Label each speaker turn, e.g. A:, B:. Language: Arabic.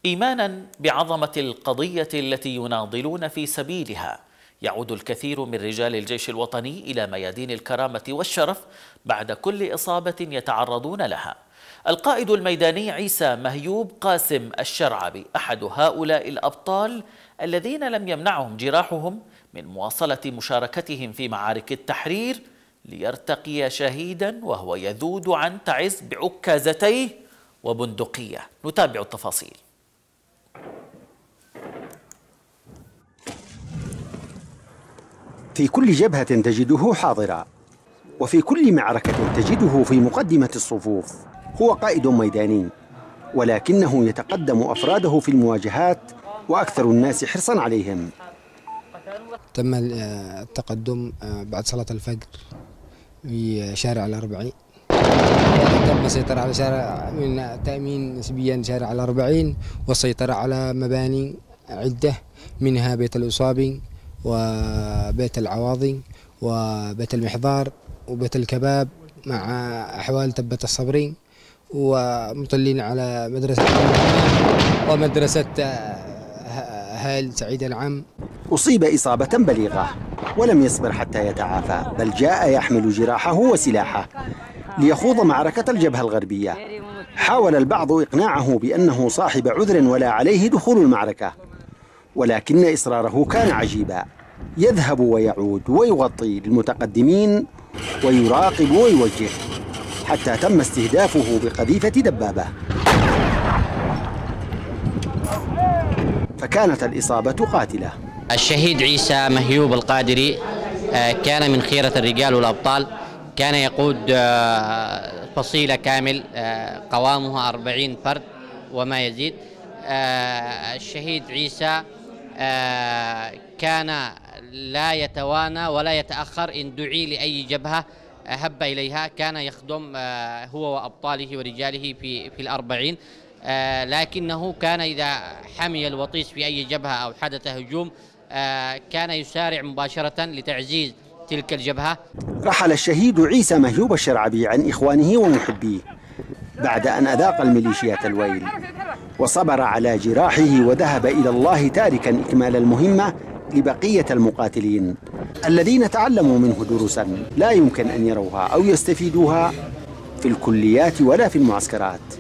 A: إيمانا بعظمة القضية التي يناضلون في سبيلها، يعود الكثير من رجال الجيش الوطني إلى ميادين الكرامة والشرف بعد كل إصابة يتعرضون لها. القائد الميداني عيسى مهيوب قاسم الشرعبي أحد هؤلاء الأبطال الذين لم يمنعهم جراحهم من مواصلة مشاركتهم في معارك التحرير ليرتقي شهيدا وهو يذود عن تعز بعكازتيه وبندقية. نتابع التفاصيل.
B: في كل جبهة تجده حاضرا، وفي كل معركة تجده في مقدمة الصفوف. هو قائد ميداني، ولكنه يتقدم أفراده في المواجهات وأكثر الناس حرصا عليهم.
C: تم التقدم بعد صلاة الفجر في شارع الأربعين. تم السيطرة على شارع من تأمين نسبيا شارع الأربعين، والسيطرة على مباني عدة منها بيت الأصابي وبيت العواضي وبيت المحضار وبيت الكباب مع أحوال تبة الصبري، ومطلين على مدرسة ومدرسة هال سعيد العام.
B: أصيب إصابة بليغة ولم يصبر حتى يتعافى، بل جاء يحمل جراحه وسلاحه ليخوض معركة الجبهة الغربية. حاول البعض إقناعه بأنه صاحب عذر ولا عليه دخول المعركة، ولكن إصراره كان عجيبا. يذهب ويعود ويغطي للمتقدمين ويراقب ويوجه، حتى تم استهدافه بقذيفة دبابة، فكانت الإصابة قاتلة.
D: الشهيد عيسى مهيوب القادري كان من خيرة الرجال والأبطال، كان يقود فصيلة كامل قوامها 40 فرد وما يزيد. الشهيد عيسى كان لا يتوانى ولا يتأخر، إن دعي لأي جبهة هب إليها. كان يخدم هو وأبطاله ورجاله في ال40، لكنه كان إذا حمي الوطيس في أي جبهة أو حدث هجوم كان يسارع مباشرة لتعزيز تلك الجبهة.
B: رحل الشهيد عيسى مهيوب الشرعبي عن إخوانه ومحبيه بعد أن أذاق الميليشيات الويل، وصبر على جراحه وذهب إلى الله تاركا إكمال المهمة لبقية المقاتلين الذين تعلموا منه دروسا لا يمكن أن يروها أو يستفيدوها في الكليات ولا في المعسكرات.